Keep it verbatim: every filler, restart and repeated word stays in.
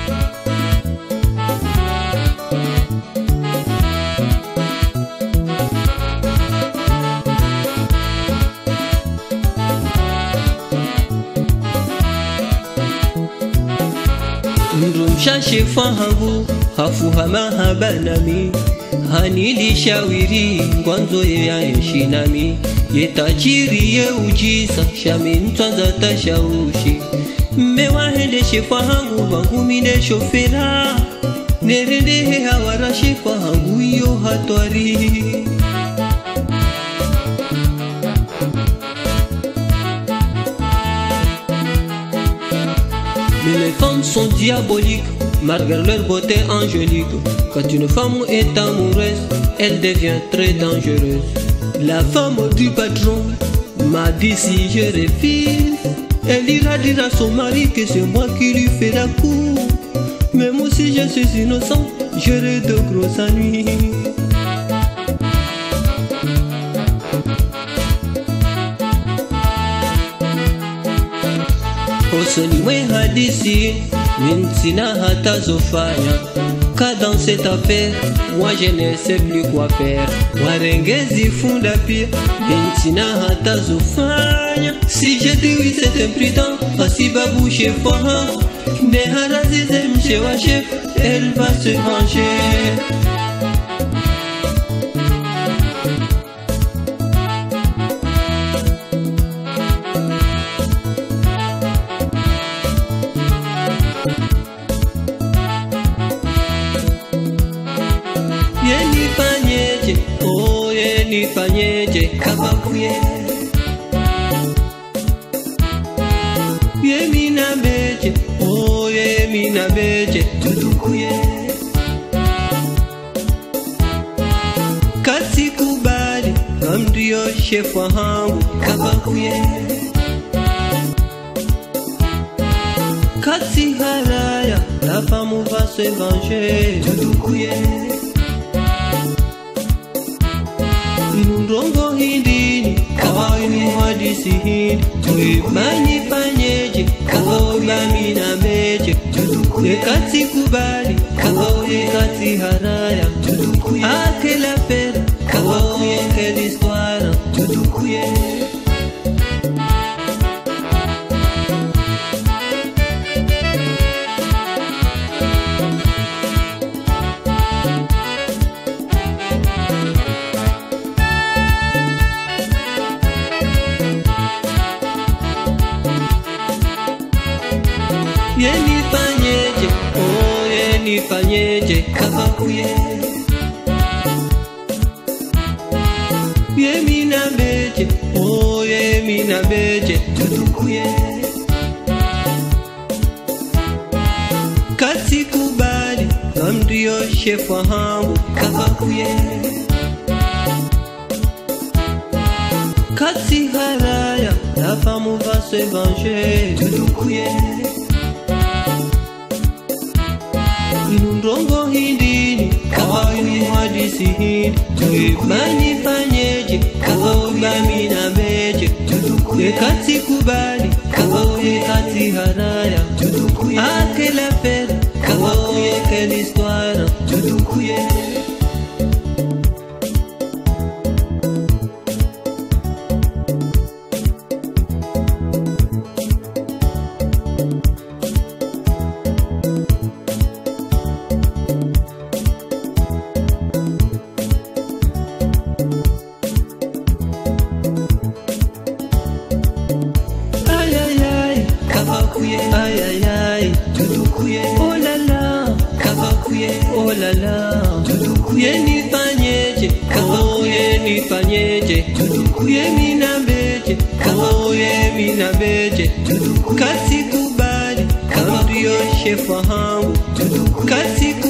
Mrumshashe fahangu hafu hama habanami hanili shawiri ngwanzo ya yeshinami yetajiri ye ujisa shamin twanza tashaushi mewahende shefahangu bangumine shofera nerende he hawara shefahangu yo hatwari. Mais les femmes sont diaboliques, malgré leur beauté angélique. Quand une femme est amoureuse, elle devient très dangereuse. La femme du patron m'a dit si je refuse, elle ira dire à son mari que c'est moi qui lui fais la cour. Même si je suis innocent, j'aurai de grosses ennuis. Osoniwe hadisi, minsina hata zofanya. Car dans cette affaire, moi je ne sais plus quoi faire. Warengezi funda pia, minsina hata zofanya. Si je dis oui c'est imprudent, asiba bouche fort. Ne harazize mche wa chef, elle va se venger. Yeni fanyeje, oh yeni fanyeje, kabakuye. Yemi na beje, oh yemi na beje, tutukuye. Kasi kubali, kamdiyo shefu hangu, kabakuye. Kasi haraya, la femme va se venger, tutukuye. Nundongo hindini, kawaii hadisi hindi. Tuimanyi fanyeje, kawaii mina meje. Nekati kubali, kawaii kati haraya. Ake la pera, kawaii eke l'histoire. Tutukuye. Yeni fanyeje, oh yeni fanyeje, kabakuye. Yemi na beje, oh yemi na beje, tutukuye. Kasi kubali, kamdiyo shefu hangu, kabakuye. Kasi haraya, la femme va se venger, tutukuye. Nundongo hindini, kawaii hadisi hindi. Tuimanyi fanyeje, kawaii mina meje. Nekati kubali, kawaii kati haraya. Ake la pera, kawaii eke l'histoire. Tutukuye. Aïe aïe aïe, tutukuye. Oh la la, kabakuye. Oh la la, tutukuye. Yeni fanyeje, kawaii yeni fanyeje. Yemi na beje, kawaii yemi na beje. Kasi kubali, kamdiyo shefu hangu. Kasi kubali.